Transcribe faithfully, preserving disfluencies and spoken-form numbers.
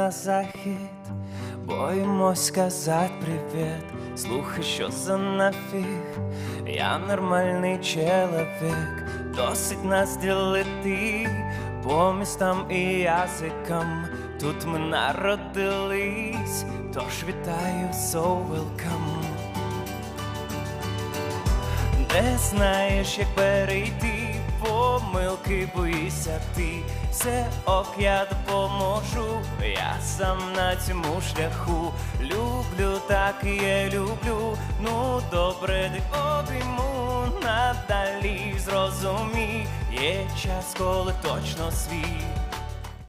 на захід, боїмось сказати привіт. Слухай, що за нафіг, я нормальний чоловік. Досить нас ділити по містам і язикам. Тут ми народились, тож вітаю, so welcome. Не знаєш, як перейти, помилки боїшся ти. Все ок, я допоможу, я сам на цьому шляху. Люблю, так і я люблю, ну добре, ти обійму. Надалі зрозумій, є час, коли точно свій.